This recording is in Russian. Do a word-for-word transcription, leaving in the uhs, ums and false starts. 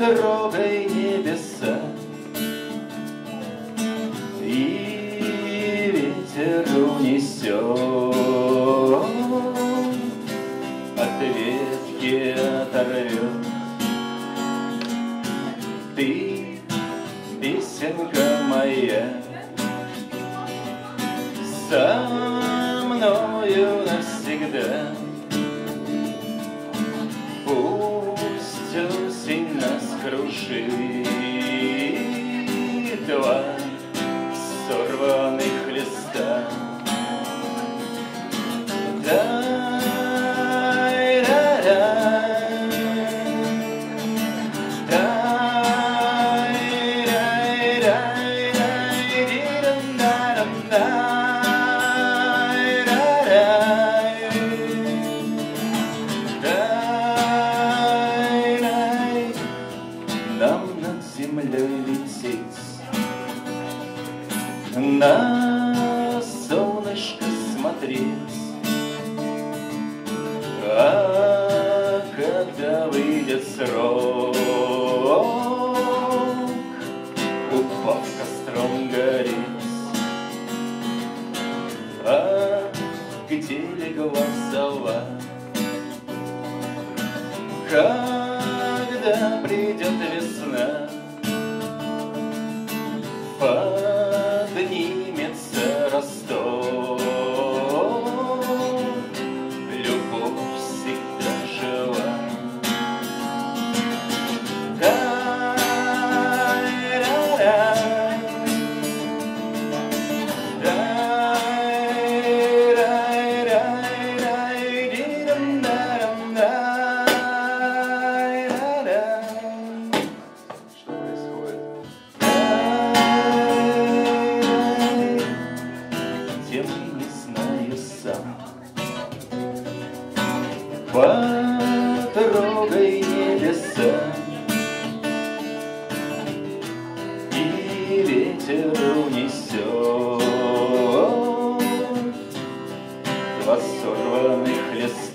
трогай небеса, и ветер унесет, от ветки оторвет. Ты, песенка моя, со мною навсегда. Пусть осень нас крушит, два сорванных листа. Нам над землей лететь, на солнышко смотреть, а когда выйдет срок, упав костром гореть. А где легла сова, когда придет весна, поднимется росток, любовь всегда жива. Не знаю сам. Потрогай небеса, и ветер унесет два сорванных листа.